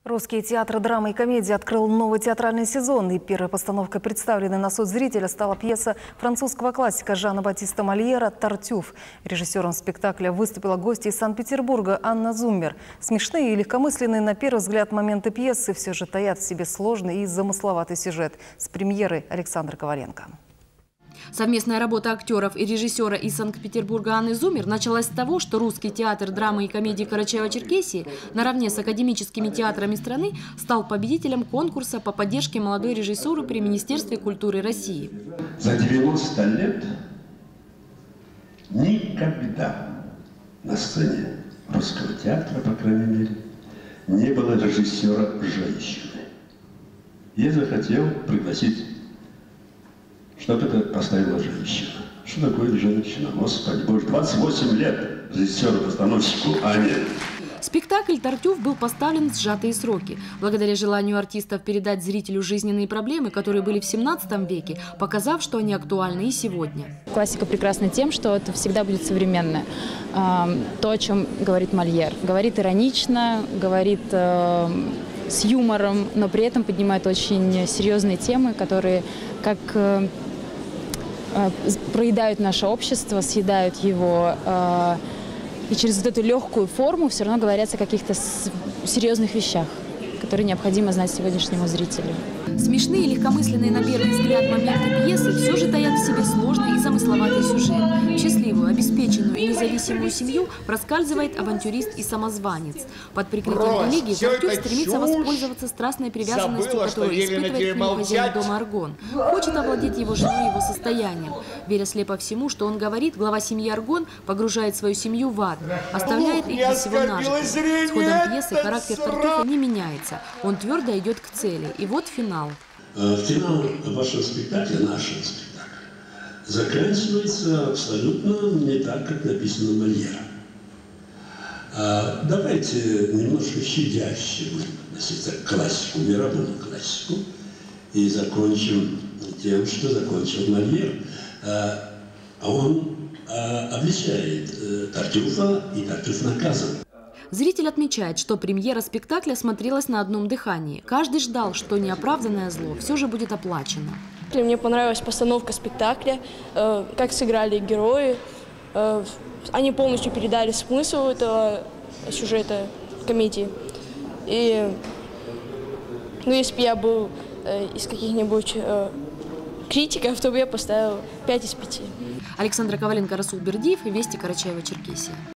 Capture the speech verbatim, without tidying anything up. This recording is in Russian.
Русский театр драмы и комедии открыл новый театральный сезон. И первой постановкой, представленной на суд зрителя, стала пьеса французского классика Жана Батиста Мольера «Тартюф». Режиссером спектакля выступила гостья из Санкт-Петербурга Анна Зуммер. Смешные и легкомысленные на первый взгляд моменты пьесы все же таят в себе сложный и замысловатый сюжет. С премьеры Александра Коваленко. Совместная работа актеров и режиссера из Санкт-Петербурга Анны Зуммер началась с того, что Русский театр драмы и комедии Карачаево-Черкесии наравне с академическими театрами страны стал победителем конкурса по поддержке молодой режиссуры при Министерстве культуры России. За девяносто лет никогда на сцене Русского театра, по крайней мере, не было режиссера женщины. Я захотел пригласить, чтобы это поставила женщина. Что такое женщина? Господи Боже, двадцать восемь лет режиссеру-постановщику, а нет. Спектакль «Тартюф» был поставлен в сжатые сроки. Благодаря желанию артистов передать зрителю жизненные проблемы, которые были в семнадцатом веке, показав, что они актуальны и сегодня. Классика прекрасна тем, что это всегда будет современное. То, о чем говорит Мольер. Говорит иронично, говорит с юмором, но при этом поднимает очень серьезные темы, которые как проедают наше общество, съедают его. И через вот эту легкую форму все равно говорят о каких-то серьезных вещах, которые необходимо знать сегодняшнему зрителю. Смешные и легкомысленные на первый взгляд моменты пьесы все же таят в себе сложный и замысловатый сюжет. В счастливую, обеспеченную и независимую семью проскальзывает авантюрист и самозванец. Под прикрытием религии Тартюф стремится воспользоваться страстной привязанностью, Забыла, которую испытывает к нему хозяин дома Аргон. Хочет овладеть его женой и его состоянием. Веря слепо всему, что он говорит, глава семьи Аргон погружает свою семью в ад, оставляет их без всего нажитого. С ходом пьесы характер Тартюфа не меняется. Он твердо идет к цели. И вот финал. Финал вашего спектакля, нашего спектакля, заканчивается абсолютно не так, как написано Мольером. Давайте немножко щадяще будем относиться к классику, мировому классику, и закончим тем, что закончил Мольер. Он обличает Тартюфа, и Тартюф наказан. Зритель отмечает, что премьера спектакля смотрелась на одном дыхании. Каждый ждал, что неоправданное зло все же будет оплачено. Мне понравилась постановка спектакля, как сыграли герои. Они полностью передали смысл этого сюжета комедии. И ну, если бы я был из каких-нибудь критиков, то бы я поставил пять из пяти. Александра Коваленко, Расул Бердиев и Вести Карачаево-Черкесия.